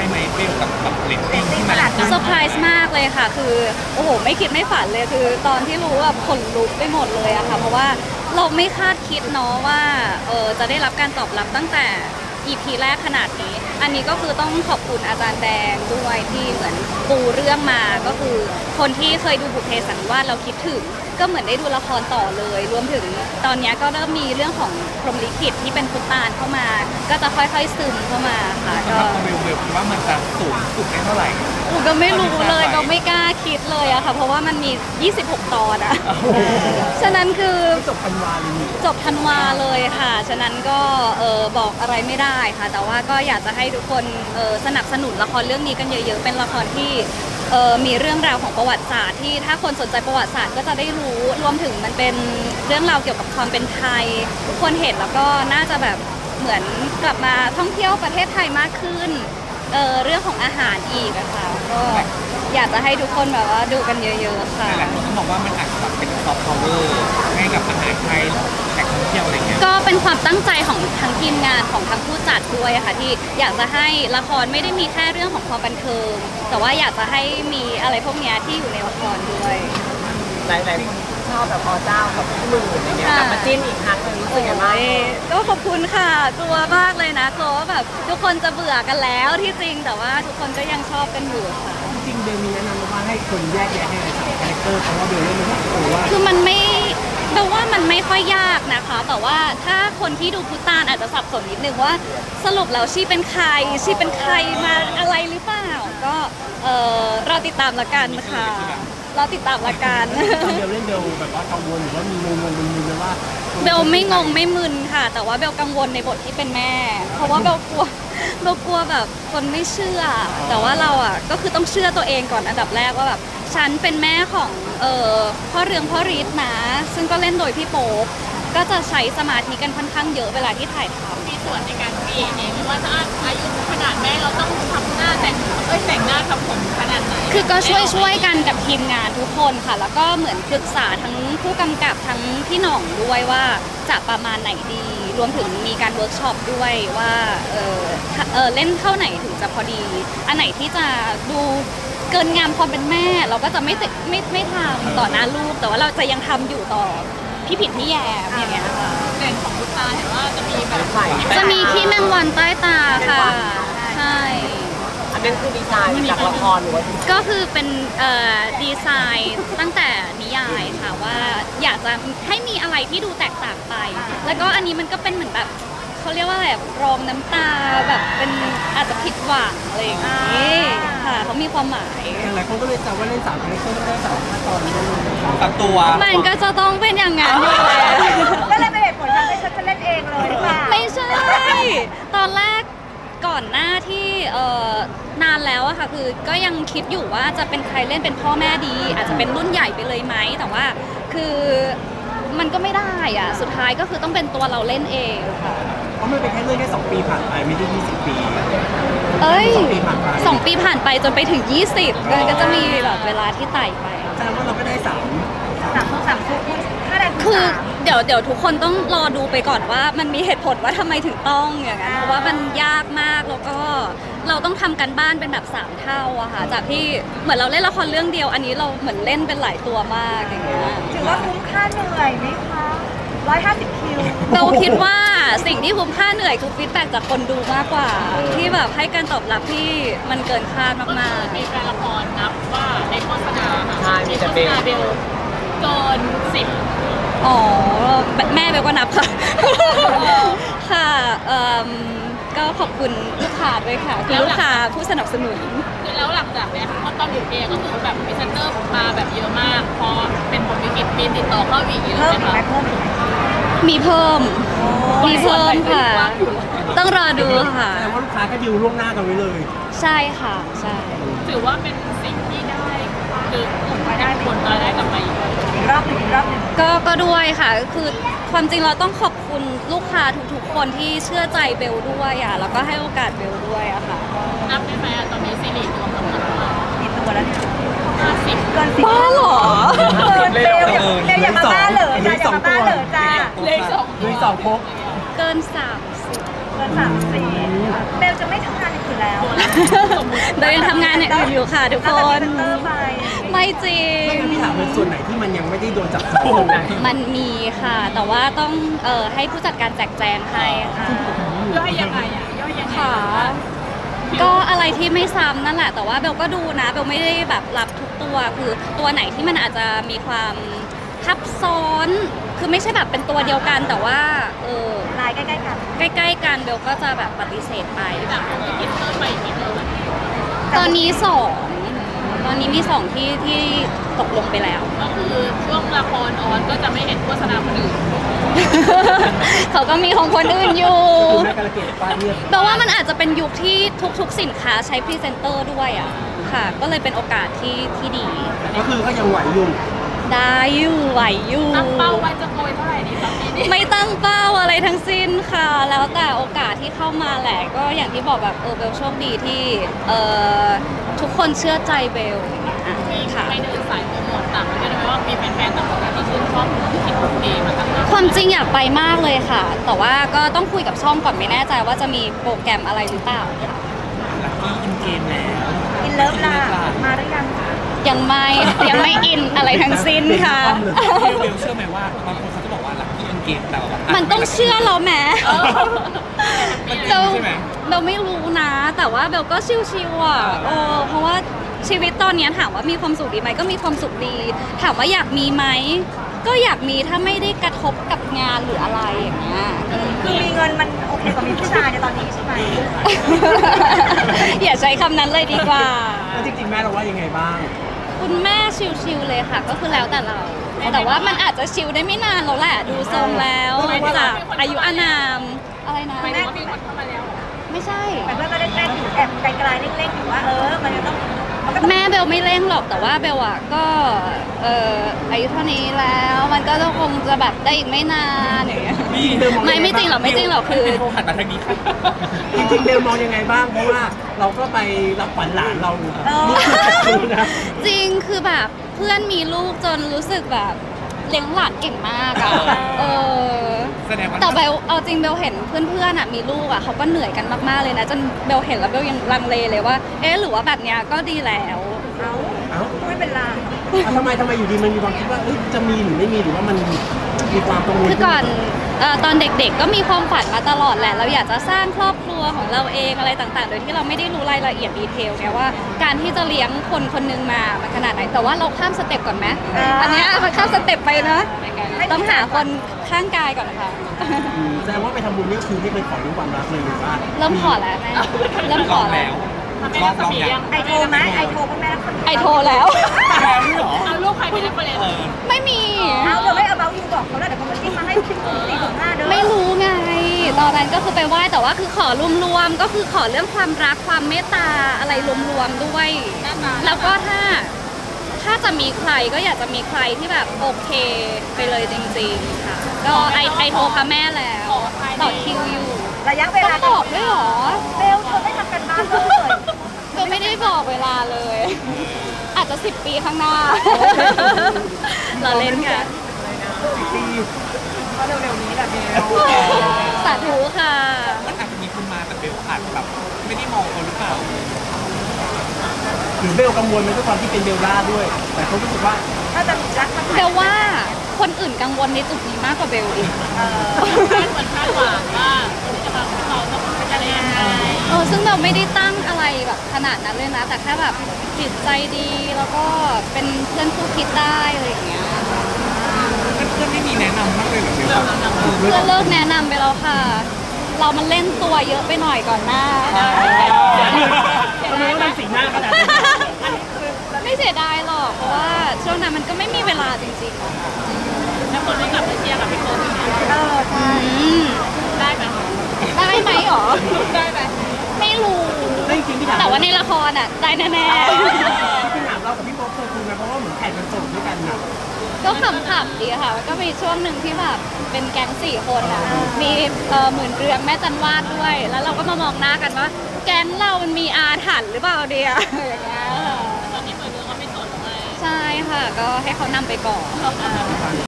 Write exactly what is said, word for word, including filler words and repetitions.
ส์ไหมเบลกับกับเรตติ้งที่มันเซอร์ไพรส์มากเลยค่ะคือโอ้โหไม่คิดไม่ฝันเลยคือตอนที่รู้แบบขนลุกไปหมดเลยอะค่ะเพราะว่าเราไม่คาดคิดเนาะว่าเออจะได้รับการตอบรับตั้งแต่ อี พี แรกขนาดนี้อันนี้ก็คือต้องขอบคุณอาจารย์แดงด้วยที่เหมือนปูเรื่องมาก็คือคนที่เคยดูบุพเพสันนิวาสเราคิดถึงก็เหมือนได้ดูละครต่อเลยรวมถึงตอนนี้ก็เริ่มมีเรื่องของพรหมลิขิตที่เป็นพุทธานเข้ามาก็จะค่อยๆซึมเข้ามาค่ะก็เบลเบลคิดว่ามันจะสูงสุดได้เท่าไหร่อูก็ไม่รู้เลยก็ไม่กล้าคิดเลยอะค่ะเพราะว่ามันมียี่สิบหกตอนอะฉะนั้นคือจบธันวาเลยจบธันวาเลยค่ะฉะนั้นก็เออบอกอะไรไม่ได้ค่ะแต่ว่าก็อยากจะให้ทุกคนเออสนับสนุนละครเรื่องนี้กันเยอะๆเป็นละครที่เออมีเรื่องราวของประวัติศาสตร์ที่ถ้าคนสนใจประวัติศาสตร์ก็จะได้รู้รวมถึงมันเป็นเรื่องราวเกี่ยวกับความเป็นไทยทุกคนเห็นแล้วก็น่าจะแบบเหมือนกลับมาท่องเที่ยวประเทศไทยมากขึ้นเออเรื่องของอาหารอีกอะค่ะก็อยากจะให้ทุกคนแบบว่าดูกันเยอะๆค่ะหลายคนก็บอกว่ามันอาจจะแบบเป็นซอฟต์พาวเวอร์ให้กับอาหารไทยแหล่งท่องเที่ยวอะไรเงี้ยก็เป็นความตั้งใจของทั้งทีมงานของทั้งผู้จัดด้วยค่ะที่อยากจะให้ละครไม่ได้มีแค่เรื่องของความบันเทิงแต่ว่าอยากจะให้มีอะไรพวกนี้ที่อยู่ในละครด้วยหลายๆคนชอบแบบอเจ้ากับพี่หมื่นอะไรเงี้ยกลับมาจิ้นอีกครั้งนึงรู้สึกยังไงก็ขอบคุณค่ะกลัวมากเลยนะกลัวว่าแบบทุกคนจะเบื่อกันแล้วที่จริงแต่ว่าทุกคนก็ยังชอบกันอยู่ค่ะจริงเบลมีแนะนำว่าให้คนแยกแยะให้สามคาแรคเตอร์เพราะว่าเบลเล่นไม่ถูกว่าคือมันไม่เบลว่ามันไม่ค่อยยากนะคะแต่ว่าถ้าคนที่ดูพุตานอาจจะสับสนนิดนึงว่าสรุปแล้วชีเป็นใครชีเป็นใครมาอะไรหรือเปล่าก็เออเราติดตามละกันค่ะเราติดตามละกันเบลเล่นเบลแบบว่ากังวลหรือว่ามีงงงมึนๆเลยว่าเบลไม่งงไม่มึนค่ะแต่ว่าเบลกังวลในบทที่เป็นแม่เพราะว่าเบลกลัวเบลกลัวแบบคนไม่เชื่อแต่ว่าเราอ่ะก็คือต้องเชื่อตัวเองก่อนอันดับแรกว่าแบบฉันเป็นแม่ของเอ่อพ่อเรืองพ่อฤทธิ์นะซึ่งก็เล่นโดยพี่โป๊ปก็จะใช้สมาธิกันค่อนข้างเยอะเวลาที่ถ่ายทำมีส่วนในการเปลี่ยนเองว่าถ้าอายุขนาดแม่เราต้องทำหน้าแต่งเอ้ยแต่งหน้าทำผมขนาดไหนคือก็ช่วยช่วยกันกับทีมงานทุกคนค่ะแล้วก็เหมือนปรึกษาทั้งผู้กำกับทั้งพี่หน่องด้วยว่าจะประมาณไหนดีรวมถึงมีการเวิร์กช็อปด้วยว่าเออเออเล่นเท่าไหนถึงจะพอดีอันไหนที่จะดูเกินงามความเป็นแม่เราก็จะไม่ไม่ไม่ทำต่อหน้าลูกแต่ว่าเราจะยังทำอยู่ต่อพี่ผิดพี่แย่อย่างเงี้ยค่ะแต่ของลูกตาเห็นว่าจะมีแบบจะมีขี้แมงวันใต้ตาค่ะใช่อันนั้นคือดีไซน์จากละครหรือว่าก็คือเป็นดีไซน์ตั้งแต่นิยายค่ะว่าอยากจะให้มีอะไรที่ดูแตกต่างไปแล้วก็อันนี้มันก็เป็นเหมือนแบบเขาเรียกว่าแบบรองน้ำตาแบบเป็นอาจจะผิดหวังอะไรอย่างนี้ค่ะเขามีความหมายหลายคนก็เลยจำว่าเล่นสามคาแรคเตอร์ไม่ได้สามตอนนี้ตัดตัวมันก็จะต้องเป็นอย่างนั้นอยู่แล้วก็เลยเป็นเหตุผลที่ฉันจะเล่นเองเลยค่ะไม่ใช่ตอนแรกก่อนหน้าที่เอ่อนานแล้วอะค่ะคือก็ยังคิดอยู่ว่าจะเป็นใครเล่นเป็นพ่อแม่ดีอาจจะเป็นรุ่นใหญ่ไปเลยไหมแต่ว่าคือมันก็ไม่ได้อะสุดท้ายก็คือต้องเป็นตัวเราเล่นเองค่ะเพราะมันเป็นแค่เรื่องแค่สองปีผ่านไปไม่ได้ยี่สิบปีเอ้ยสองปีผ่านไปสองปีผ่านไปจนไปถึงยี่สิบก็จะมีแบบเวลาที่ไต่ไปแสดงว่าเราก็ได้สามสามทุกสามทุกถ้าได้คือเดี๋ยวเดี๋ยวทุกคนต้องรอดูไปก่อนว่ามันมีเหตุผลว่าทำไมถึงต้องอย่างนั้นเพราะว่ามันยากมากแล้วก็เราต้องทำกันบ้านเป็นแบบสามเท่าอะค่ะจากที่เหมือนเราเล่นละครเรื่องเดียวอันนี้เราเหมือนเล่นเป็นหลายตัวมากอย่างเงี้ยถือว่าคุ้มค่าเหนื่อยไหมคะร้อยห้าสิบคิวเราคิดว่าสิ่งที่คุ้มค่าเหนื่อยคือฟีดแบ็กจากคนดูมากกว่าที่แบบให้การตอบรับที่มันเกินคาดมากๆในแฟนละครนับว่าในโฆษณาค่ะในโฆษณาเบลเกินสิบอ๋อแม่เบลก็นับค่ะค่ะก็ขอบคุณลูกค้าด้วยค่ะคือลูกค้าผู้สนับสนุนแล้วหลังจากนี้เพราะตอนอยู่เองก็คือแบบพรีเซนเตอร์มาแบบเยอะมากพอเป็นผลวิกฤตมีติดต่อเข้าอีกเยอะไหมคะมีเพิ่มมีเพิ่มค่ะต้องรอดูค่ะแสดงว่าลูกค้าก็ดิวล่วงหน้ากันไว้เลยใช่ค่ะใช่ถือว่าเป็นสิ่งที่ได้คือได้ผลได้กลับมาอีกรอบหนึ่งรอบหนึ่งก็ก็ด้วยค่ะคือความจริงเราต้องขอบคุณลูกค้าทุกๆคนที่เชื่อใจเบลด้วยอ่ะแล้วก็ให้โอกาสเบลด้วยอะค่ะนับได้ไหมตอนนี้ซีรีส์รวมทั้งหมดกี่ตัวแล้วเนี่ยห้าสิบเกินสิบบ้าหรอเกินเร็วอย่างเร็วอย่างมาบ้าเหรอจ้าอย่างมาบ้าเหรอจ้าเลขสองเลขสองพกเกินสามสิบเกินสามสี่เบลจะไม่ทำงานอย่างอื่นแล้วเบลยังทำงานอย่างอื่นอยู่ค่ะทุกคนเตอร์ไปไม่จริงไม่งั้นพี่ถามเลยส่วนไหนที่มันยังไม่ได้โดนจับโป๊ะไงมันมีค่ะ แต่ว่าต้องเอ่อให้ผู้จัดการแจกแจงให้ค่ะย่อยยังไงอ่ะย่อยยังไงค่ะ ก็อะไรที่ไม่ซ้ำนั่นแหละ แต่ว่าเบลก็ดูนะเบลไม่ได้แบบรับทุกตัวคือตัวไหนที่มันอาจจะมีความทับซ้อน คือไม่ใช่แบบเป็นตัวเดียวกันแต่ว่าเออลายใกล้ๆกันใกล้ๆกันเบลก็จะแบบปฏิเสธไปจากธุรกิจเพิ่มไปอีกนิดนึงตอนนี้สองตอนนี้มีสองที่ที่ตกลงไปแล้วก็คือช่วงละครออนก็จะไม่เห็นโฆษณาคนอื่นเขาก็มีของคนอื่นอยู่คือแม่กระเกดป้าเรียบแปลว่ามันอาจจะเป็นยุคที่ทุกๆสินค้าใช้พรีเซนเตอร์ด้วยอ่ะค่ะ ก็เลยเป็นโอกาสที่ที่ดีก็คือก็ยังไหวอยู่ได้อยู่ไหวอยู่ตั้งเป้าไว้จะโกยเท่าไหร่ดีครับปีนี้ไม่ตั้งเป้าอะไรทั้งสิ้นค่ะ แล้วแต่โอกาสที่เข้ามาแหละ ก็อย่างที่บอกแบบเออเบลโชคดีที่เออทุกคนเชื่อใจเบลอย่างเงี้ยมีค่ะไปเดินสายโปรโมทต่างประเทศไหมว่ามีแฟนๆต่างประเทศที่ชื่นชอบธุรกิจของเอมาตั้งนานความจริงอยากไปมากเลยค่ะ แต่ว่าก็ต้องคุยกับช่องก่อนไม่แน่ใจว่าจะมีโปรแกรมอะไรหรือเปล่าค่ะลักกี้อินเกมแล้วอินเลิฟล่ะมาหรือยังคะยังไม่ยังไม่อินอะไรทั้งสิ้นค่ะเบลเบลเชื่อไหมว่าบางคนเขาจะบอกว่าลักกี้อินเกมแต่ว่ามันต้องเชื่อเราแหมมันจริเรางใช่ไหมเราไม่รู้นะ แต่ว่าเบลก็ชิวๆอ่ะเออเพราะว่าชีวิตตอนเนี้ยถามว่ามีความสุขดีไหมก็มีความสุขดี ถามว่าอยากมีไหมก็อยากมีถ้าไม่ได้กระทบกับงานหรืออะไรอย่างเงี้ยคือมีเงินมันโอเคกว่ามีผู้ชายในตอนนี้ใช่ไหมอย่าใช้คำนั้นเลยดีกว่าแล้วจริงๆแม่เราว่ายังไงบ้างคุณแม่ชิลๆเลยค่ะ ก็คือแล้วแต่เรา แต่ว่ามันอาจจะชิลได้ไม่นานแล้วแหละ ดูทรงแล้วจากอายุอานามอะไรนะไม่ได้ว่ามีคนเข้ามาแล้วเหรอไม่ใช่แต่เพื่อนก็เล่นๆอยู่แอบไกลๆเล่นๆอยู่ว่าเออมันจะต้องมันก็ต้องแม่เบลไม่เร่งหรอกแต่ว่าเบลอะก็เอ่ออายุเท่านี้แล้วมันก็คงจะแบบได้อีกไม่นานอย่างเงี้ย ไม่ไม่จริงหรอกไม่จริงหรอกคือโทรหันมาทางนี้ค่ะจริงๆเบลมองยังไงบ้างเพราะว่าเราก็ไปรับขวัญหลานเราลูกคือนะจริงคือแบบเพื่อนมีลูกจนรู้สึกแบบเลี้ยงหลานเก่งมากอะเออแสดงว่าแต่เบลเอาจริงเบลเห็นเพื่อนๆอะมีลูกอะเขาก็เหนื่อยกันมากๆเลยนะจนเบลเห็นแล้วเบลยังลังเลเลยว่าเอ๊ะหรือว่าแบบเนี้ยก็ดีแล้วเอาเอ้าไม่เป็นไรอ่ะทำไมทำไมอยู่ดีมันมีความคิดว่าเอ้ยจะมีหรือไม่มีหรือว่ามันมีความกังวลคือก่อนเอ่อตอนเด็กๆก็มีความฝันมาตลอดแหละ เราอยากจะสร้างครอบครัวของเราเองอะไรต่างๆ โดยที่เราไม่ได้รู้รายละเอียดดีเทลไงว่าการที่จะเลี้ยงคนคนหนึงมามันขนาดไหน แต่ว่าเราข้ามสเต็ปก่อนไหมอันเนี้ยมันข้ามสเต็ปไปเนอะต้องหาคนข้างกายก่อนค่ะอืมแสดงว่าไปทำบุญนี่ก็คือไม่เคยขอเรื่องความรักเลยหรือว่าเริ่มขอแล้วแม่เริ่มขอแล้วทำให้เราสมียังไอโทรไหมไอโทรพ่อแม่รักคนไอโทรแล้วแล้วนี่เหรอเอาลูกใครเป็นเรฟเฟรนซ์ไม่มีเอาเดี๋ยวไม่เอาเบาอยู่บอกเขาแล้วเดี๋ยวเขามาจิ้มมาให้สี่ถึงห้าเด้อไม่รู้ไง ตอนนั้นก็คือไปไหว้แต่ว่าคือขอรวมๆก็คือขอเรื่องความรักความเมตตาอะไรรวมๆด้วยหน้าตาแล้วก็ถ้าถ้าจะมีใครก็อยากจะมีใครที่แบบโอเคไปเลยจริงๆค่ะ ก็ไอไอโทรพระแม่แล้วต่อคิวอยู่ระยะเวต้ลาองบอกด้วยเหรอเบลเธอไม่ทำกันบ้านเลยก็ไม่ได้บอกเวลาเลย อาจจะสิบปีข้างหน้า เราเล่นค่ะปีก็เร็วๆนี้แหละเบลสาธุค่ะมันอาจจะมีคนมาแต่เบลอาจแบบไม่ได้มองเขาหรือเปล่าหรือเบลกังวลไหมด้วยความที่เป็นเบลล่าด้วย แต่เขารู้สึกว่าถ้าจะรักสักเบลว่าคนอื่นกังวลในจุดนี้มากกว่าเบลอีกเออคาดเหมือนคาดหวังว่าจะมาเราต้องเป็นอะไรยังไงเออซึ่งเราไม่ได้ตั้งอะไรแบบขนาดนั้นเลยนะ แต่แค่แบบจิตใจดีแล้วก็เป็นเพื่อนคู่คิดได้อะไรอย่างเงี้ยเพื่อนไม่มีแนะนำบ้างเลยเหรอเบลเพื่อนเลิกแนะนำไปแล้วค่ะ เรามันเล่นตัวเยอะไปหน่อยก่อนหน้าทำไมต้องทำสีหน้าขนาดนี้ไม่เสียดายหรอก เพราะว่าช่วงนั้นมันก็ไม่มีเวลาจริงๆอะแล้วคนที่กลับไปเชียร์กับพี่เฟิร์นเป็นไงเออใช่อืมได้ไหมได้ไหมหรอได้ไหมไม่รู้ได้จริงพี่ถามแต่ว่าในละครอ่ะได้แน่พี่ถามเรากับพี่โป๊ปเคยคุยกันเพราะว่าเหมือนแข่งกันส่งด้วยกันนะๆ ก็ขำๆดีค่ะ ก็มีช่วงหนึ่งที่แบบเป็นแก๊งสี่คนอ่ะ มีเอ่อหมื่นเรืองแม่จันวาดด้วย แล้วเราก็มามองหน้ากันว่า แก๊งเรามันมีอาถรรพ์หรือเปล่าเดียอย่างเงี้ยตอนนี้เหมือนเดิมก็ไม่สนเลยใช่ค่ะ ก็ให้เขานำไปก่อน